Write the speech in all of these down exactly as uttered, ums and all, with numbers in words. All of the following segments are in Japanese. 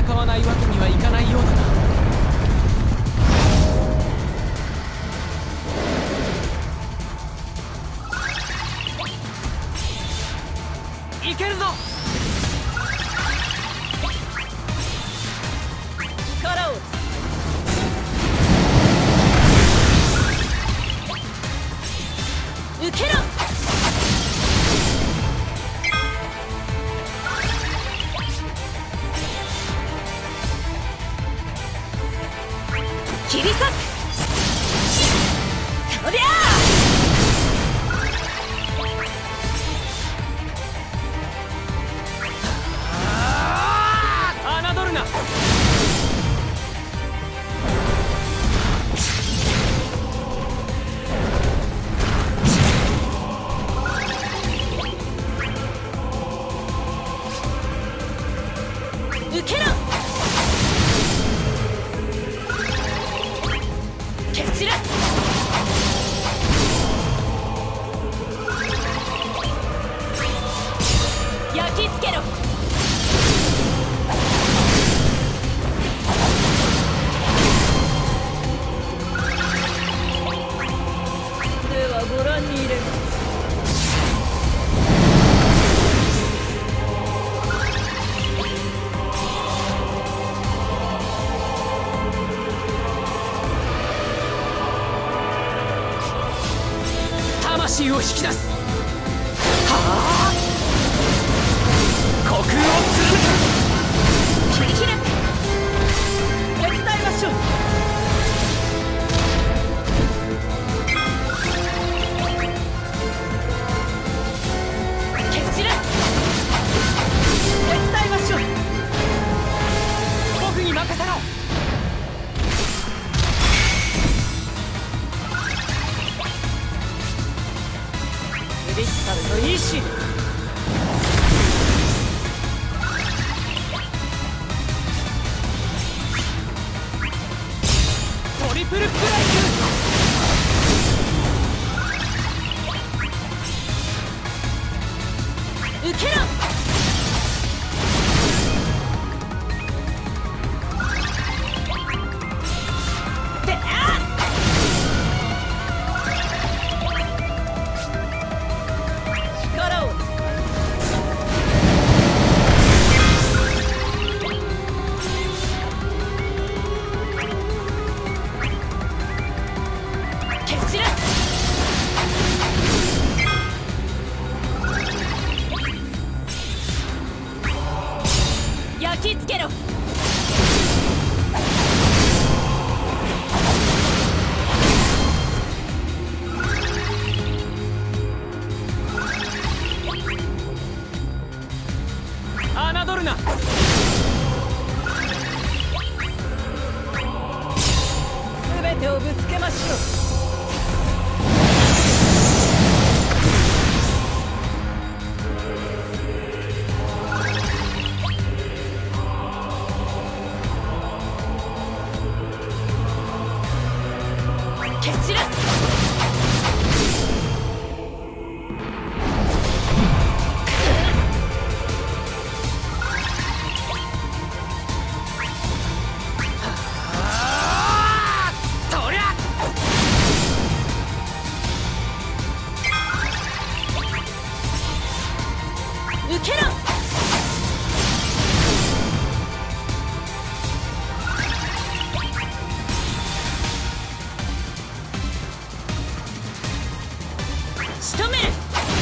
戦わないわけにはいかないようだな。いけるぞ。力を受けろ。切り裂く。とりゃあ侮るな。受けろ。蹴散らす。焼き付けろ。ではご覧に入れます。魂を引き出す。はあ、虚空を貫く。切り開く。手伝いましょう。蹴散らす。手伝いましょう。僕に任せろ。クリスタルの意志。トリプルプライク。受けろ。であっ力を蹴散らす。焼き付けろ。侮るな。全てをぶつけましょう。蹴散らす。受けろ。仕留める。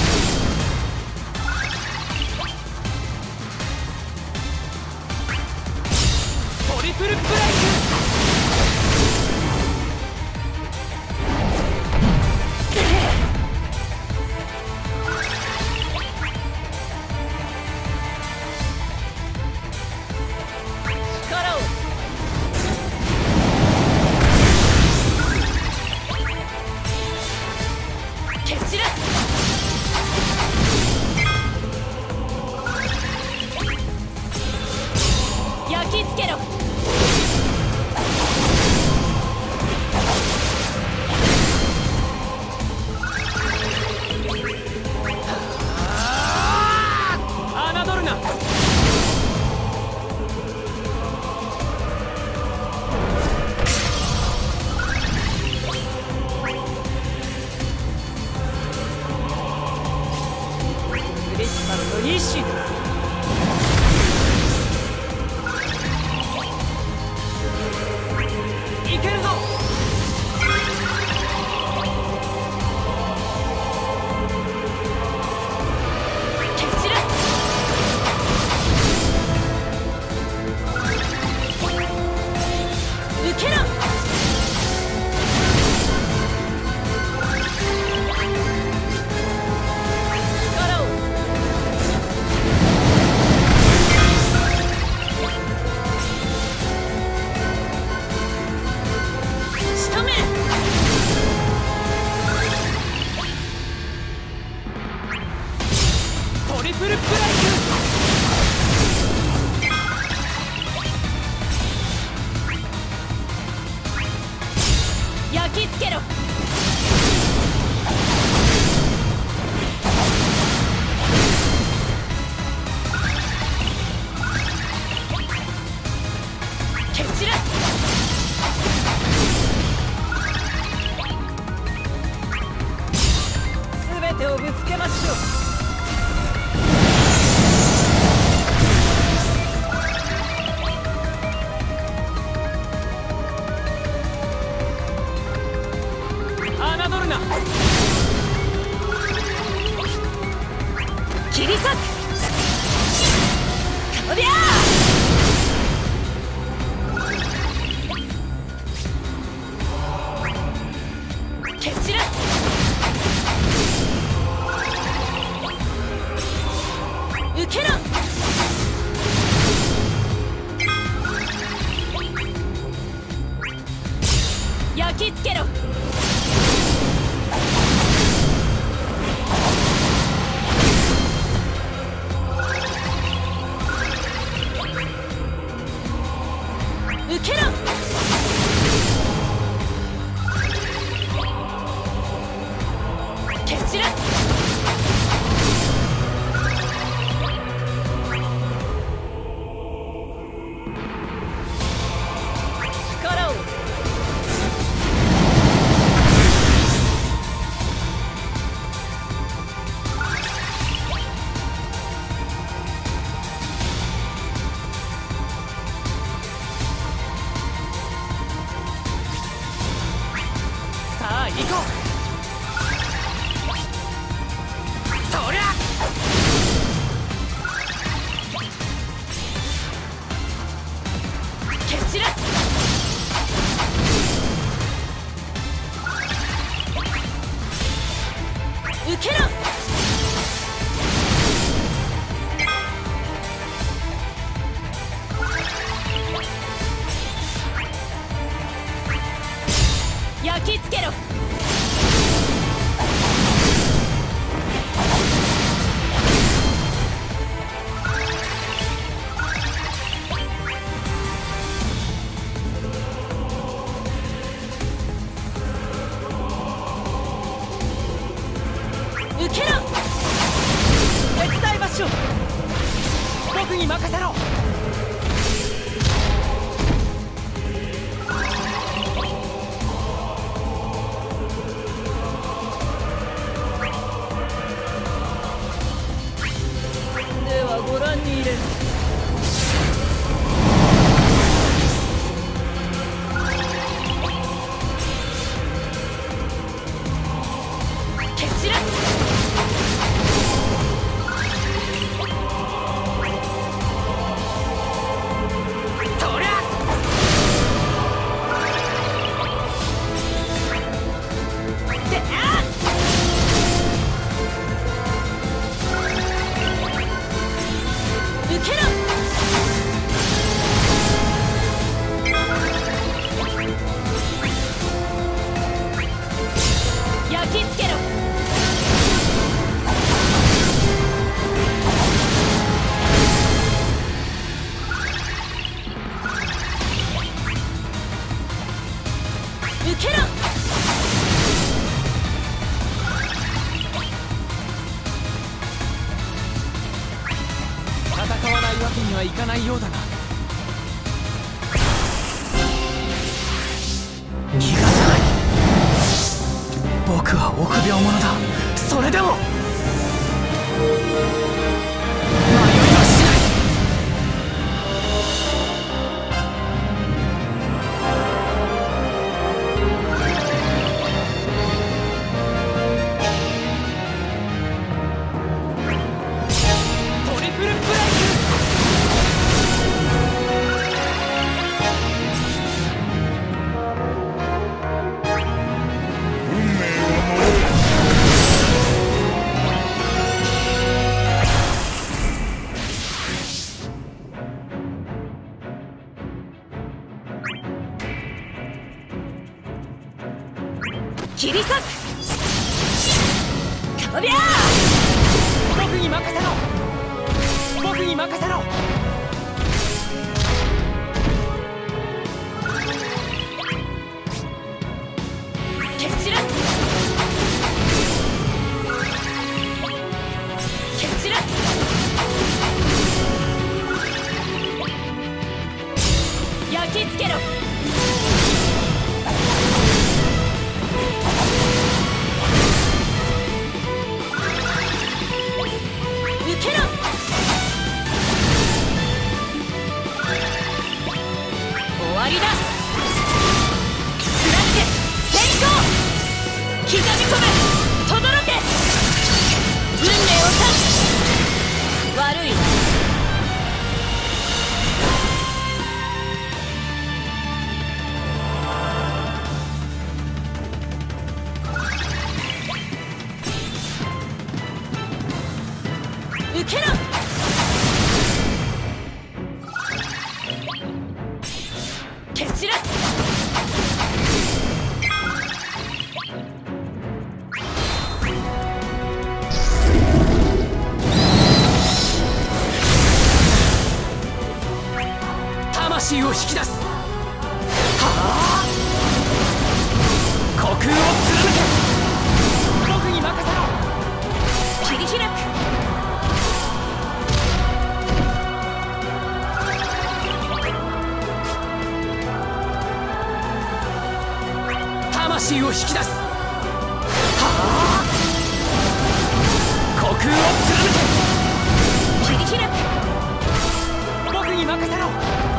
トリプルプライク。力を蹴散らす。 意志だ。いけるぞ。蹴散らす。受けろ。力を仕留め。トリプルブレイク。焼き付けろ。蹴散らす。全てをぶつけましょう。侮るな。切り裂く。こりゃあ蹴散らす。受けろ。焼き付けろ。受けろ。蹴散らす。力をさあ行こう。とりゃ蹴散らす。受けろ。焼き付けろ。受けろ。手伝いましょう。僕に任せろ。ではご覧に入れる。蹴散らす。とりゃであ受けろ。焼き付けろ。受けろ。戦わないわけにはいかないようだな。逃がさない。僕は臆病者だ。それでもに任せろ。蹴散らす蹴散らす焼き付けろ。受けろ。終わりだ。貫け先行。刻み込め轟け。運命を断つ。悪いな。受けろ。蹴散らす。魂を引き出す。はあ、虚空を貫け。僕に任せろ。切り開く。魂を引き出す。はあ、虚空を貫け。切り開く。僕に任せろ。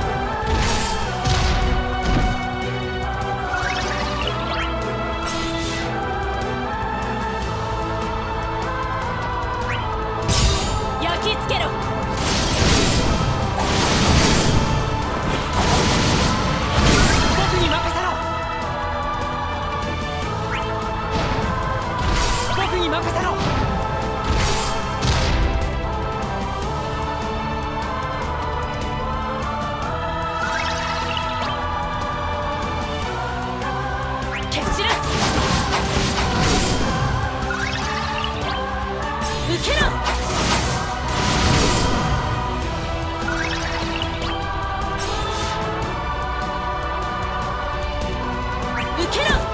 焼き付けろ。僕に任せろ。僕に任せろ。蹴散らす。受けろ。受けろ。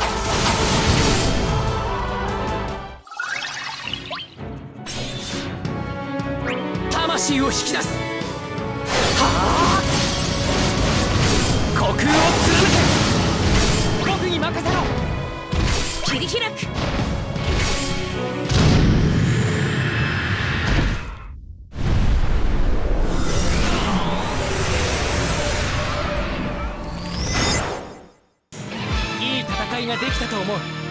魂を引き出す。はあ、虚空を貫け。僕に任せろ。切り開く。いい戦いができたと思う。